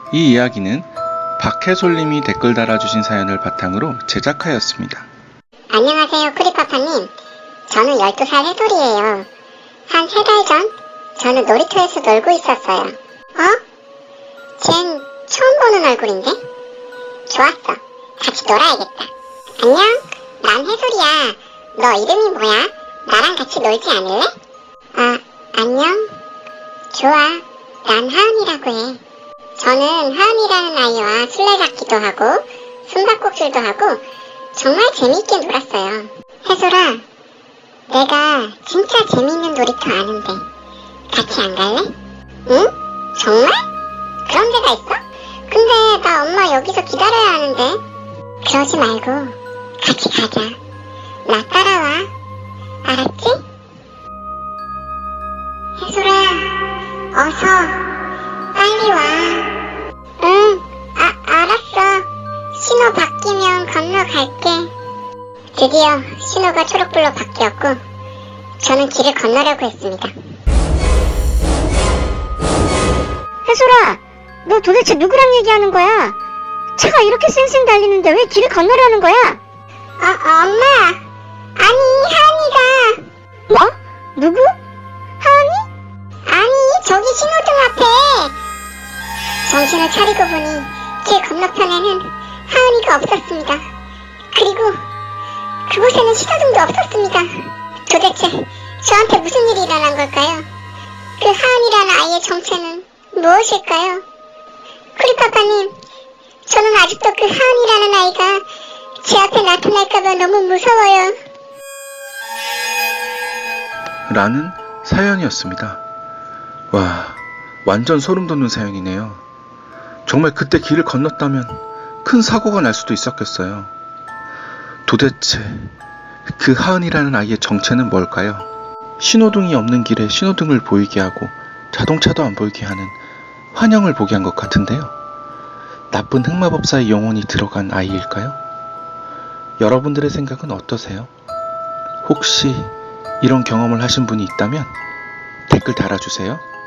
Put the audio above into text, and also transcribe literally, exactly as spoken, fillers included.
이 이야기는 박해솔님이 댓글 달아주신 사연을 바탕으로 제작하였습니다. 안녕하세요, 크리파파님. 저는 열두 살 해솔이에요. 한 세 달 전 저는 놀이터에서 놀고 있었어요. 어? 쟨 처음 보는 얼굴인데? 좋았어. 같이 놀아야겠다. 안녕, 난 해솔이야. 너 이름이 뭐야? 나랑 같이 놀지 않을래? 아, 안녕. 좋아. 난 하은이라고 해. 저는 하은이라는 아이와 술래잡기도 하고 숨바꼭질도 하고 정말 재미있게 놀았어요. 해솔아, 내가 진짜 재미있는 놀이터 아는데 같이 안 갈래? 응? 정말? 그런 데가 있어? 근데 나 엄마 여기서 기다려야 하는데. 그러지 말고 같이 가자. 나 따라와. 알았지? 해솔아, 어서 빨리 와. 응, 아, 알았어. 신호 바뀌면 건너갈게. 드디어 신호가 초록불로 바뀌었고 저는 길을 건너려고 했습니다. 해솔아, 너 도대체 누구랑 얘기하는 거야? 차가 이렇게 쌩쌩 달리는데 왜 길을 건너려는 거야? 어, 엄마. 아니, 하은이가. 뭐? 누구? 하은이? 아니, 저기 신호등 앞에. 정신을 차리고 보니 길 건너편에는 하은이가 없었습니다. 그리고 그곳에는 신호등도 없었습니다. 도대체 저한테 무슨 일이 일어난 걸까요? 그 하은이라는 아이의 정체는 무엇일까요? 크리파파님, 저는 아직도 그 하은이라는 아이가 제 앞에 나타날까봐 너무 무서워요. 라는 사연이었습니다. 와, 완전 소름 돋는 사연이네요. 정말 그때 길을 건넜다면 큰 사고가 날 수도 있었겠어요. 도대체 그 하은이라는 아이의 정체는 뭘까요? 신호등이 없는 길에 신호등을 보이게 하고 자동차도 안 보이게 하는 환영을 보게 한 것 같은데요. 나쁜 흑마법사의 영혼이 들어간 아이일까요? 여러분들의 생각은 어떠세요? 혹시 이런 경험을 하신 분이 있다면 댓글 달아주세요.